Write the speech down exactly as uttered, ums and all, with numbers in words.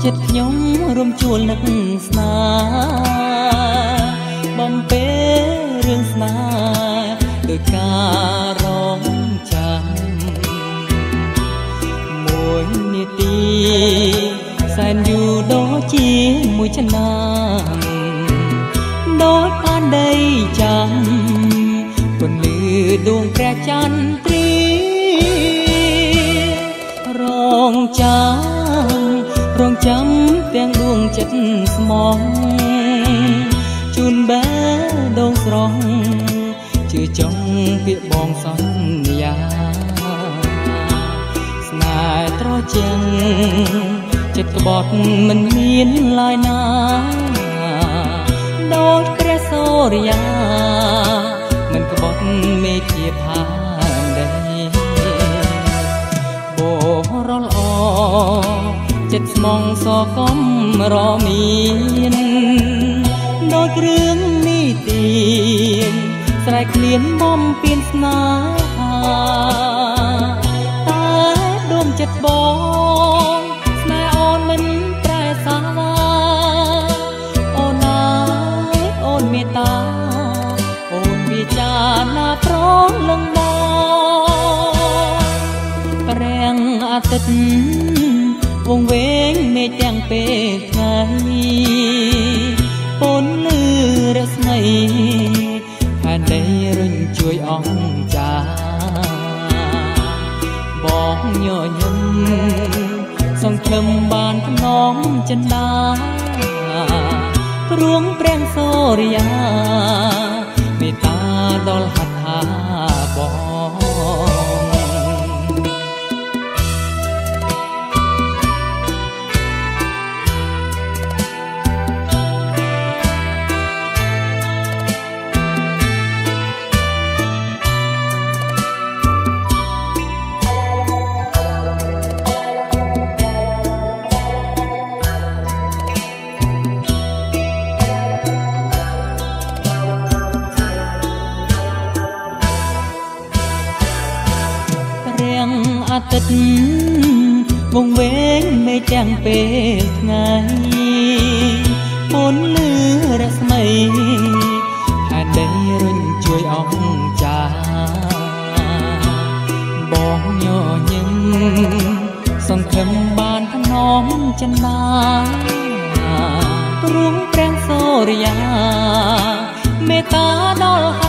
ចិត្តខ្ញុំរំជួលនឹកស្នាបំពេរឿងស្នេហ៍ដោយការរងចាំមួយនាទីសែនយូរដូចជាមួយឆ្នាំដូចបានដីចាំពន្លឺដួងព្រះចន្ទ្រីរងចាំរងចាំទាំងដួងចិត្តស្មងជូនបែដងស្រស់ជឿចង់ពាក្យបងសន្យាស្នេហ៍ត្រជាក់ចិត្តក្បត់មិនមានឡើយណាដូចព្រះសូរិយាមិនក្បត់មេឃាផាដីបរល្អចិត្តស្មងសកំរមានដូចគ្រឿងនីតិស្រែកឃ្លានបំពេញស្នេហាតែដួងចិត្តបងស្នេហ៍អូនមិនប្រែសាលាអូនណាយអូនមេត្តាអូនវាចាណាប្រលឹងបងព្រះអាទិត្យវងវែងមេឃទាំងពេលថ្ងៃពន្លឺរស្មីផែនដីរុញជួយអង្ចាបងញញឹមសង្ឃឹមបានភ្នំចិន្តាព្រួងព្រះសូរិយាមេត្តាដល់ហត្ថាបងអាទិត្យវងវែងមេឃទាំងពេលថ្ងៃពន្លឺរស្មីផែនដីរុញជួយអង្ចាបងញញឹមសង្ឃឹមបានភ្នំចិន្តាព្រួងព្រះសូរិយាមេត្តាដល់